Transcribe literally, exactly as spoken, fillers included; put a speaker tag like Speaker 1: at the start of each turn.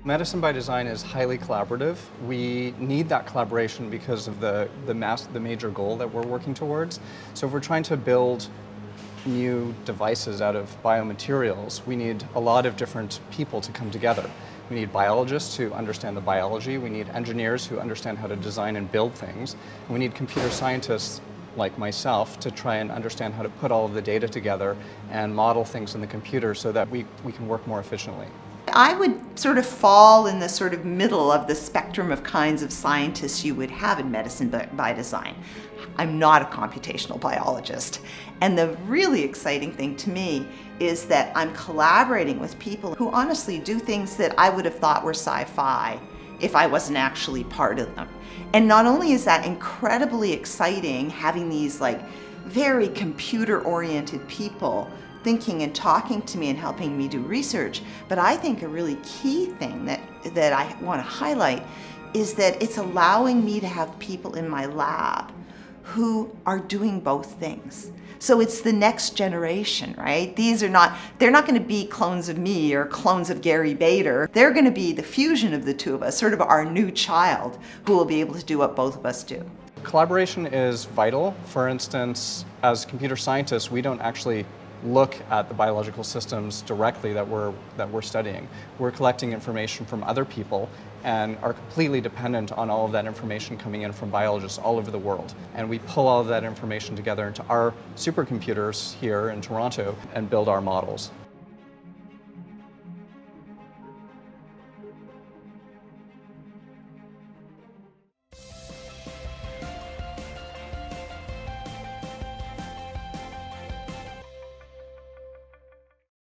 Speaker 1: Medicine by design is highly collaborative. We need that collaboration because of the, the, mass, the major goal that we're working towards. So if we're trying to build new devices out of biomaterials, we need a lot of different people to come together. We need biologists who understand the biology, we need engineers who understand how to design and build things, and we need computer scientists like myself to try and understand how to put all of the data together and model things in the computer so that we, we can work more efficiently.
Speaker 2: I would sort of fall in the sort of middle of the spectrum of kinds of scientists you would have in medicine by, by design. I'm not a computational biologist. And the really exciting thing to me is that I'm collaborating with people who honestly do things that I would have thought were sci-fi if I wasn't actually part of them. And not only is that incredibly exciting, having these like very computer-oriented people thinking and talking to me and helping me do research, but I think a really key thing that, that I want to highlight is that it's allowing me to have people in my lab who are doing both things. So it's the next generation, right? These are not, they're not going to be clones of me or clones of Gary Bader. They're going to be the fusion of the two of us, sort of our new child who will be able to do what both of us do.
Speaker 1: Collaboration is vital. For instance, as computer scientists, we don't actually look at the biological systems directly that we're, that we're studying. We're collecting information from other people and are completely dependent on all of that information coming in from biologists all over the world. And we pull all of that information together into our supercomputers here in Toronto and build our models.